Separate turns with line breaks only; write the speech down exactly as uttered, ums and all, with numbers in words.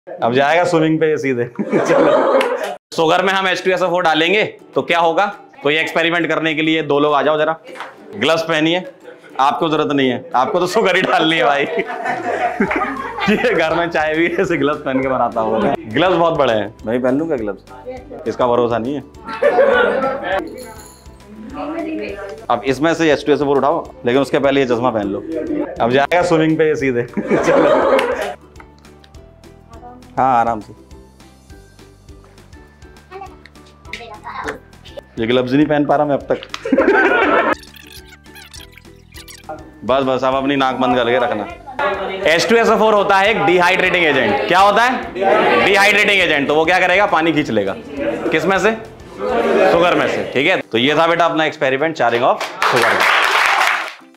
अब जाएगा स्विमिंग पे सीधे। चलो शुगर में हम H two S O four डालेंगे तो क्या होगा। तो ये एक्सपेरिमेंट करने के लिए दो लोग आ जाओ जरा, ग्लव्स पहनिए। आपको जरूरत नहीं है, आपको तो शुगर ही डालनी है भाई। ये घर में चाय भी ऐसे ग्लव्स पहन के बनाता हूँ। ग्लव्स बहुत बड़े हैं, मैं भी पहन लूंगा ग्लव्स, इसका भरोसा नहीं है। अब इसमें से H two S O four उठाओ, लेकिन उसके पहले ये चश्मा पहन लो। अब जाएगा स्विमिंग पे सीधे। चलो हाँ आराम से। ये ग्लव्स नहीं पहन पा रहा मैं अब तक। बस बस अब अपनी नाक बंद करके रखना। H two S O four होता है एक डिहाइड्रेटिंग एजेंट। क्या होता है? Dehydrating agent. तो वो क्या करेगा? पानी खींच लेगा। किस में से? शुगर में से। ठीक है, तो ये था बेटा अपना एक्सपेरिमेंट चारिंग ऑफ शुगर।